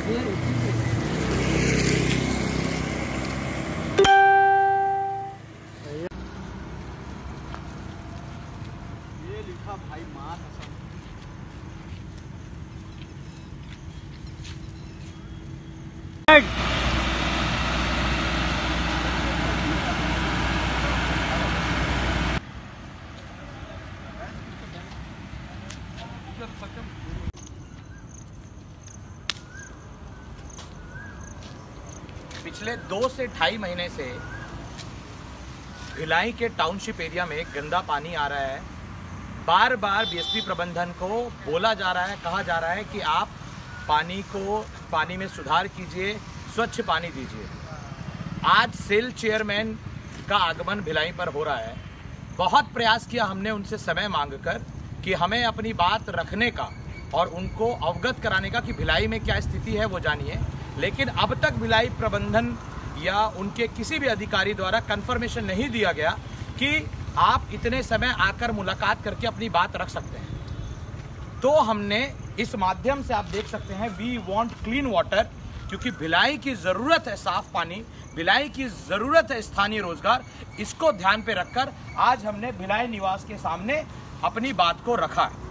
ये लिखा भाई मान असम। पिछले 2 से 2.5 महीने से भिलाई के टाउनशिप एरिया में गंदा पानी आ रहा है। बार बार बीएसपी प्रबंधन को बोला जा रहा है, कहा जा रहा है कि आप पानी में सुधार कीजिए, स्वच्छ पानी दीजिए। आज सेल चेयरमैन का आगमन भिलाई पर हो रहा है। बहुत प्रयास किया हमने उनसे समय मांगकर कि हमें अपनी बात रखने का और उनको अवगत कराने का कि भिलाई में क्या स्थिति है वो जानिए, लेकिन अब तक भिलाई प्रबंधन या उनके किसी भी अधिकारी द्वारा कंफर्मेशन नहीं दिया गया कि आप इतने समय आकर मुलाकात करके अपनी बात रख सकते हैं। तो हमने इस माध्यम से आप देख सकते हैं वी वांट क्लीन वाटर, क्योंकि भिलाई की ज़रूरत है साफ पानी, भिलाई की ज़रूरत है स्थानीय रोजगार। इसको ध्यान पे रखकर आज हमने भिलाई निवास के सामने अपनी बात को रखा है।